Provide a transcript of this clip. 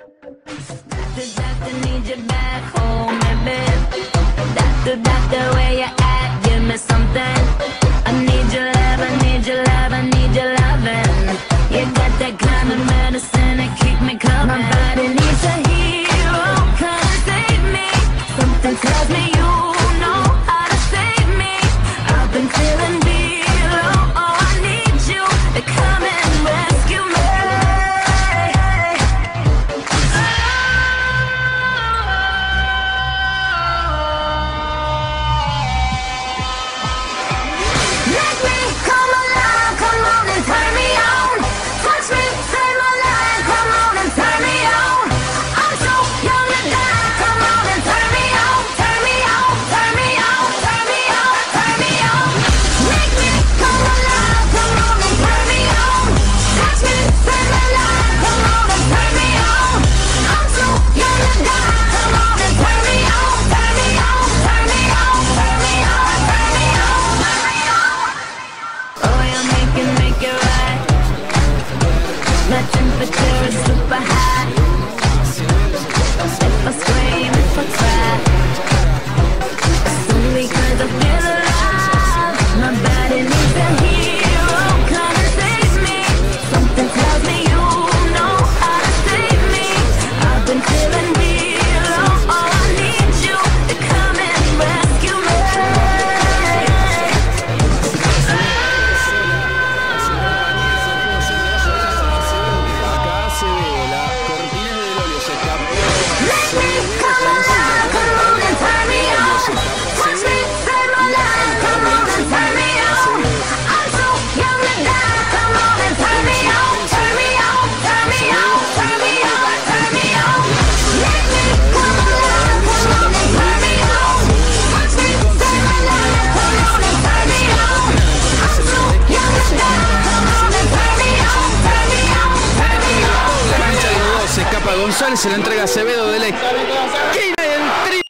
Need you back home, baby. Doctor, where you at? Give me something. I need your love, I need your love, I need your loving. You got that kind of medicine that keep me coming. My body needs a hero, come and save me. Something tells me you know how to save me. I've been feeling below, oh I need you to come and rescue me. My temperature is super high. If I scream, if I cry, it's only 'cause I feel alive. My body needs a hero, come and save me. Something tells me you know how to save me. I've been feeling real, oh I need you to come and rescue me. González se la entrega a Acevedo de la esquina y el triple.